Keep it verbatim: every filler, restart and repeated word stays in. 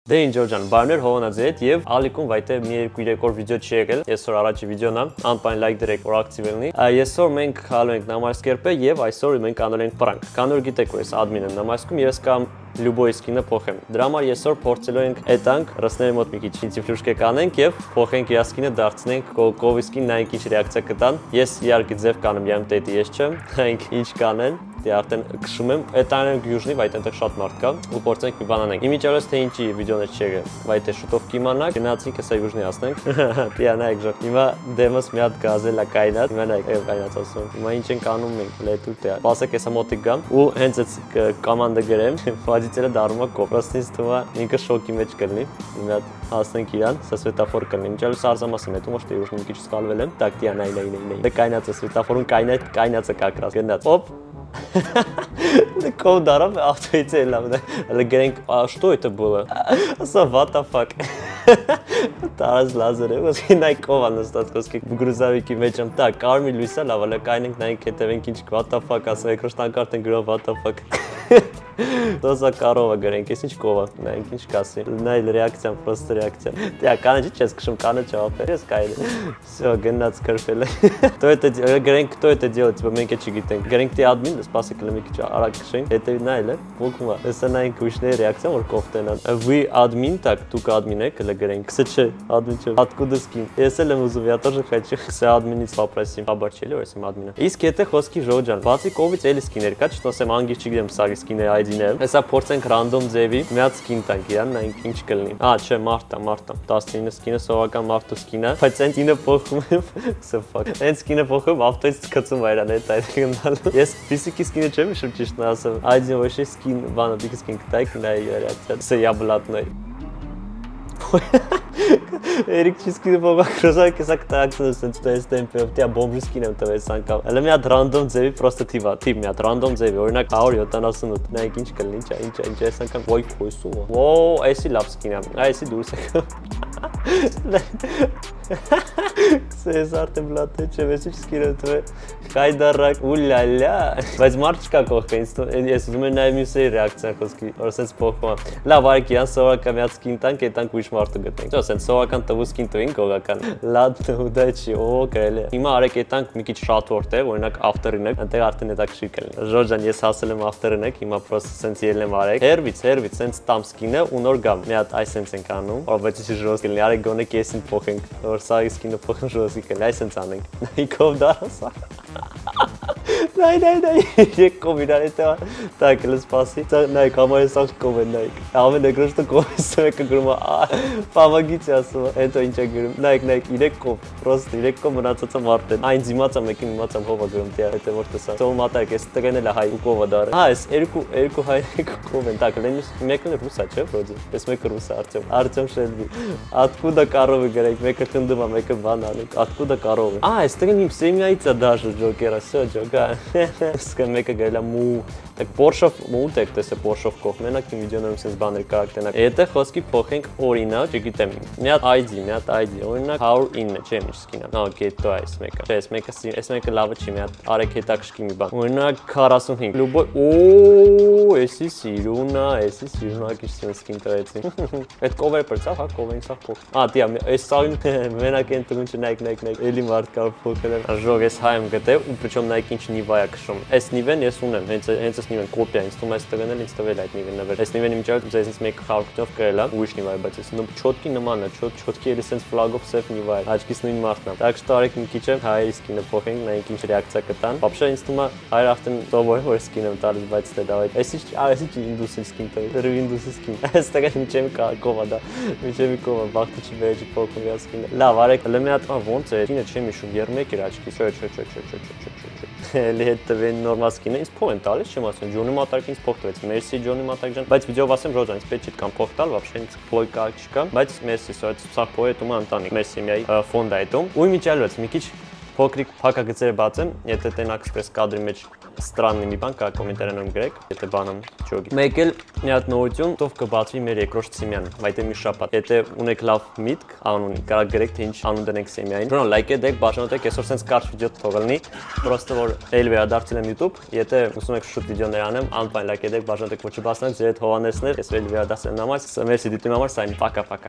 Դե ինչ ջան, բարներ Հովանաձի հետ եւ ալիքում վայթե մի երկու երեք օր վիդեո չի եղել։ Այսօր առաջի վիդեոն է, անպայն լայք դրեք, որ ակտիվ լինի։ Այսօր մենք հալու ենք նամարսկերպե եւ այսօր մենք անելու ենք պրանք։ Քանի որ գիտեք, որ ես admin եմ նամարսկում եւ ես կամ Լյուբոյի սկինը փոխեմ։ Դրա համար այսօր փորձելու ենք այդանք ռսների մոտ մի քիչ ինտիֆլյուշկե կանենք եւ փոխենք իր սկինը դարձնենք կովիսկին նայենք ինչ ռեակցիա կտան։ Ես իհարկե ձև կանեմ, յամ տետի ես չեմ, նայենք ինչ կանեն։ Դե արդեն քշում եմ, այդ անենք յուժնի, վայ այդտեղ շատ մարդ կա ու փորձենք մի բան անենք։ Իմիջիալս թե ինչի վիդեոներ չեղը, վայ թե շուտով կիմանաք, գնացինք հեսա յուժնի ասնենք։ Դիա նայեք ժո։ Հիմա դեմս մի հատ գազել է կայնած, հիմա նայեք այո կայնած ասում։ Հիմա ինչ ենք անում մենք, լետուր դե։ Պասեք հեսա մոտիկ գամ ու հենց այդ կոմանդը գրեմ, ֆադիցելը դառնում է կոպրաստից թվա ինքը շոկի մեջ կլինի։ Մի հատ հասնենք իրան, սա սվետաֆոր կլինի։ Իմիջիալս արզամասում եմ, ոչ թե յուժնի մի քիչ սխալվել եմ։ Так դիա նայ նայ նայ։ Դե կայնած է սվետաֆորուն կայնած կայնածը կակրած գնաց։ Օպ Кого даром автоицелом, але гренк, а что это было? So what the fuck? Տարած լազերը, ոսկի նայք ով անստած, ոսկի գրուզավիկի մեջ եմ, տակ, կարմի լույսը լավ, αλλά կայնենք նայենք հետևենք ինչ what the fuck, ասա էկրոստանկարտ են գրով what the fuck։ Դոզա կարովը գրենք, ես ինչ կովա, նայենք ինչ կասի, նայլ ռեակցիան, պրոստը ռեակցիան, տիա կանը չի չես կշում, կանը չավապեր, ես կայել է, սյո, գնաց կրպել է, գրենք, кто это делает, типа մենք է չգիտենք, գրենք տի admin, սպասի կլեմ մի քիչ արագ կշենք, հետևի նայել է, ոգում է, հեսա նայենք ույշների ռեակցիան, որ կովտենան, вы admin, так, тук admin եք, հլը գրենք, кстати, admin չէ, откуда скин, ես էլ եմ ուզում, я тоже хочу, с admin-ից попросим, абար չէ, որ եմ admin-ը, իսկ եթե խոսքի ժոջան, բացի կովից էլի սկիներ կա, չնոսեմ անգիր չգիտեմ սա սկիներ այդին է, հեսա փորձենք random ձևի, մի հատ սկին տանք իրան, նայենք ինչ կլինի, ա, չէ, մարդ է, մարդ է, տասնինը սկինը սովական մարդու սկին է, բայց հենց ինը փոխում եմ, so fuck, հենց սկինը փոխում, ավտոից գցում է իրան հետ այդ գնալու, ես ֆիզիկի սկինը չեմ հիշում ճիշտն ասեմ, այդին ոչ է սկին, բանը դիք սկին կտայք, նայ ռեակցիա, սա я блатной Էրիկ չիսկինը բողա քրոզակ էսա կտակցնես սենց տես տեմպերով տիա բոմբրիսկին եմ տվես անգամ Հələ մի հատ random ձևի պրոստը թիվա թիվ մի հատ random ձևի օրինակ հարյուր յոթանասունութ նայեք ինչ կլինի ինչա ինչա ինչ էս անգամ ոյ քույսու ոո էսի լավ սկին է այսի դուրս եք Սես արդեն բլատը չէ ես ինչ սկին եմ տվել Կայդարակ ուլալա բայց մարդ չկա կողքը ես ուզում եմ նայեմ մյուսի ռեակցիան խոսքի որ սենց փոխվում լավ արեք իրան սովորական մի հատ սկին տանք այդանք ուրիշ մարդու գտնենք սենց սովորական տվուսկին տվին գողական լադ ուդաչի օ գրել է հիմա արեք այդանք մի քիչ շատ որտեղ օրինակ after-ին եք այնտեղ արդեն հետաքրքիր կլինի ժոջան ես հասել եմ after-ին եք հիմա պրոստը սենց ելնեմ արեք հերվից հերվից սենց տամ սկինը ու նոր գամ մի հատ այս սենց ենք անում ո բայց էսի ժոս կլինի արեք գոնե կեսին փոխենք որ սա սկինը փոխեն ժոսի կլինի այս սենց անենք նայքով դարասա Նայ նայ նայ եկ կոմիրան էտա так լս սպասի նայ կամարը սաղ կոմեն նայք ամեն էկրոստը կովեսը մեկը գրում է պավագիցի ասում է հետո ինչ է գրում նայք նայք իրեք կով պրոստ իրեք կով մնացածը մարդ են այն զիմացա մեկին իմացամ հովա գրում տիա հետո որ տեսա ծով մատակ ես տգնել է հայ ու կովա դարը հա ես երկու երկու հայ կով են так լենիս մեկը ռուսա չէ վրոդի ես մեկը ռուսա Արտեմ Արտեմ Շելբի откуда коровы գրեք մեկը խնդում է մեկը բան անում откуда коровы а այստեղ իմ սեմյայից է դաշը ջոկերը всё ջոկա Սկը մեկը գայլա մու, տակ պորշով մուտ եք տեսը պորշով կող, մենակ իմ վիդեոներում սենց բաներ կարակ տենակ Եթե խոսքի փոխենք օրինակ, չգիտեմ, մի հատ այ դի, մի հատ այ դի, օրինակ հարյուր ինը, չէ ինչ սկինա Ա, գետո այս մեկը, չէ, այս մեկը, այս մեկը լավը չի, մի հատ արեք հետաքրքիր մի բան Օրինակ քառասունհինգ, լուբոյ, օ, էսի սիրունա, էսի սիրունա քիչ սենց սկին տվեցին Այդ կովերը պրծավ, հա, կովերին սաղ փոխ Ա, տիա, այս սաղին մենակ են տղունչը նայք, նայք, նայք, էլի մարդ կար փոխել եմ Ժող ես հայ եմ գտել ու պրիչոմ նայք ինչ նիվա է քշում Այս նիվեն ես ունեմ, հենց հենց այս նիվեն կոպիա ինձ թվում է այս տղանել ինձ տվել այդ նիվեն նվեր Այս նիվեն իմիջիալ ձեզնից մեկ խաղքով կրել է ուրիշ նիվա է, բայց այս չոտկի նման է, չոտ չոտկի էլի սենց ֆլագով սև նիվա է, աչքից նույն մարդն է Так что արեք մի քիչ հայերի սկինը փոխենք, նայենք ինչ ռեակցիա կտան Вообще ինձ թվում է հայր արդեն սովոր որ սկին եմ տալիս, բայց դե դավայ Այսի այսի ինդուսի սկին տվել, դեռ ինդուսի սկին Այս տղան միջեմի կովա դա, միջեմի կովա, բախտը չի վերջի փոխում իր սկինը Լավ, արեք, հələ մի հատ ոնց է, ինը չեմ հիշում, երմեք էր աչքից, չէ, չէ, չէ, չէ, չէ, չէ, չէ Էլի հետ տվեն նորմալ սկինը, ինձ փող են տալիս, չեմ ասում, Ջոնի Մատակ ինձ փող տվեց, մերսի Ջոնի Մատակ ջան, բայց վիդեով ասեմ Ռոջան, ինձ պետք չի կան փող տալ, вообще ինձ փողի կարիք չկա, բայց մերսի, սա սա փողը դու մանտանի, մերսի միայ ֆոնդ այդում, ու իմիջիալոց մի քիչ փոքրիկ փակագծեր բացեմ, եթե տենակ սպես կադրի մեջ странный մի բան կա կոմենտարներում գրեք, եթե բանում չոգի։ Մեկ էլ մի հատ նորություն, ով կբացվի մեր երկրորդ սեմյան, այդ է մի շաբաթ։ Եթե ունեք լավ միտք, անուն, կարող գրեք թե ինչ անուն դնենք սեմյային։ Ուրեմն լայք եք, բաժանոտեք, այսօր sense կարճ վիդեո թողնի, պրոստը որ ել վերադարձել եմ YouTube, եթե ուզում եք շուտ վիդեոներ անեմ, անպայն լայք եք, բաժանոտեք, ոչ չբացնեք, ձեր հետ հովանեսներ, ես ել վերադարձել եմ նամազ, մերսի դիտում համար, սա իմ պակա-պակա։